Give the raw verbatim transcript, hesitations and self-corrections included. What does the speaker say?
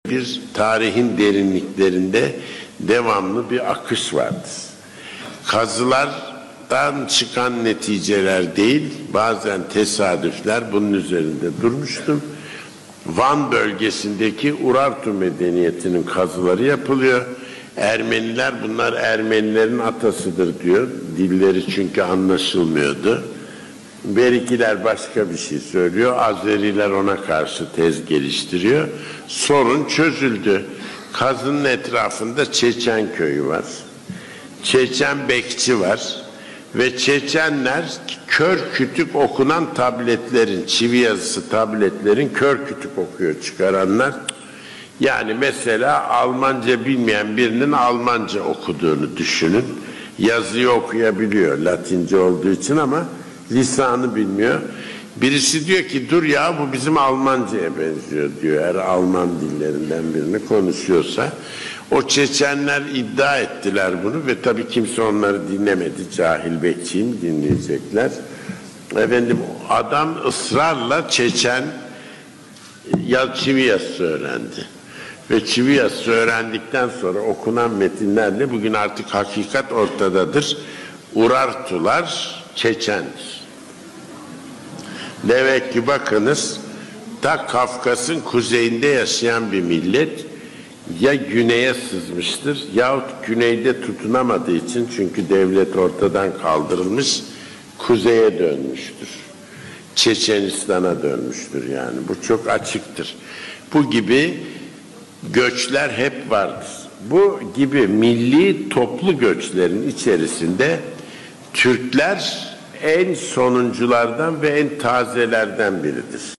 Bir tarihin derinliklerinde devamlı bir akış vardır. Kazılardan çıkan neticeler değil, bazen tesadüfler, bunun üzerinde durmuştum. Van bölgesindeki Urartu medeniyetinin kazıları yapılıyor. Ermeniler, bunlar Ermenilerin atasıdır diyor. Dilleri çünkü anlaşılmıyordu. Berikiler başka bir şey söylüyor. Azeriler ona karşı tez geliştiriyor. Sorun çözüldü. Kazının etrafında Çeçen köyü var. Çeçen bekçi var. Ve Çeçenler kör kütük okunan tabletlerin, çivi yazısı tabletlerin kör kütük okuyor çıkaranlar. Yani mesela Almanca bilmeyen birinin Almanca okuduğunu düşünün. Yazıyı okuyabiliyor Latince olduğu için ama lisanı bilmiyor. Birisi diyor ki dur ya bu bizim Almanca'ya benziyor diyor. Eğer Alman dillerinden birini konuşuyorsa. O Çeçenler iddia ettiler bunu ve tabii kimse onları dinlemedi. Cahil bekçiyim dinleyecekler. Efendim adam ısrarla Çeçen ya çivi yazısı öğrendi. Ve çivi yazısı öğrendikten sonra okunan metinlerle bugün artık hakikat ortadadır. Urartular Çeçendir. Demek ki bakınız ta Kafkas'ın kuzeyinde yaşayan bir millet ya güneye sızmıştır yahut güneyde tutunamadığı için çünkü devlet ortadan kaldırılmış kuzeye dönmüştür. Çeçenistan'a dönmüştür yani. Bu çok açıktır. Bu gibi göçler hep vardır. Bu gibi milli toplu göçlerin içerisinde Türkler en sonunculardan ve en tazelerden biridir.